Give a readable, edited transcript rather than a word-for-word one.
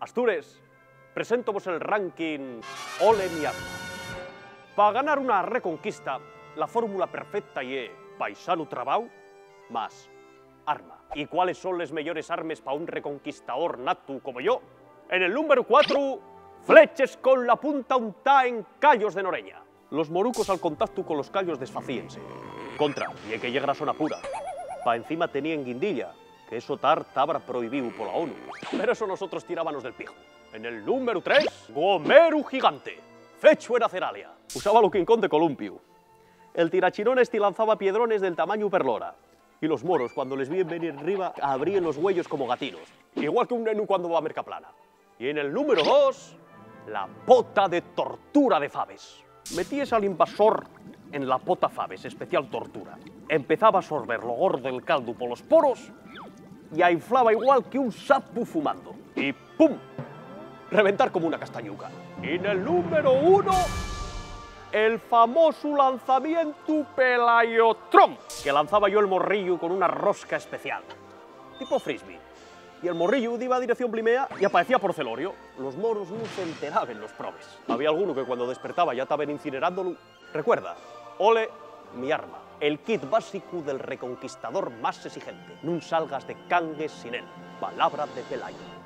Astures, presento vos el ranking Ole mi arma. Para ganar una reconquista, la fórmula perfecta es paisano trabau más arma. ¿Y cuáles son les mejores armes para un reconquistador natu como yo? En el número 4, fleches con la punta untá en callos de noreña. Los morucos al contacto con los callos desfacíense. Contra, y que llega zona pura. Pa encima tenían guindilla, que eso tabra prohibido por la ONU. Pero eso nosotros tirábamos del pijo. En el número 3, Gomeru gigante. Fecho era ceralia. Usaba lo King Kong de columpio. El tirachirón lanzaba piedrones del tamaño perlora. Y los moros, cuando les vien venir arriba, abrían los huellos como gatinos. Igual que un nenu cuando va a Mercaplana. Y en el número 2, la pota de tortura de faves. Metías al invasor en la pota faves, especial tortura. Empezaba a sorber lo gordo del caldo por los poros y a inflaba igual que un sapo fumando. Y ¡pum! Reventar como una castañuca. Y en el número 1, el famoso lanzamiento Pelayotrón, que lanzaba yo el morrillo con una rosca especial, tipo frisbee. Y el morrillo iba a dirección Blimea y aparecía por Celorio. Los moros no se enteraban los probes. Había alguno que cuando despertaba ya estaban incinerándolo. Recuerda, Ole mi arma, el kit básico del reconquistador más exigente. No salgas de cangues sin él. Palabra de Pelayo.